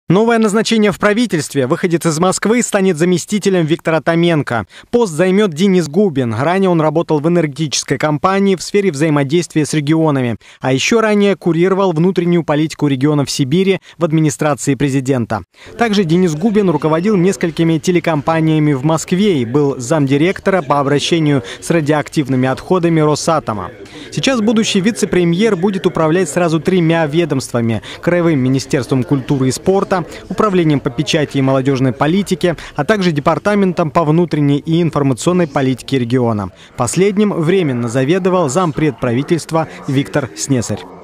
Новое назначение в правительстве. Выходец из Москвы станет заместителем Виктора Томенко. Пост займет Денис Губин. Ранее он работал в энергетической компании в сфере взаимодействия с регионами. А еще ранее курировал внутреннюю политику регионов Сибири в администрации президента. Также Денис Губин руководил несколькими телекомпаниями в Москве и был замдиректора по обращению с радиоактивными отходами Росатома. Сейчас будущий вице-премьер будет управлять сразу 3 ведомствами: Краевым министерством культуры и спорта, Управлением по печати и молодежной политике, а также Департаментом по внутренней и информационной политике региона. Последним временно заведовал зампред правительства Виктор Снесарь.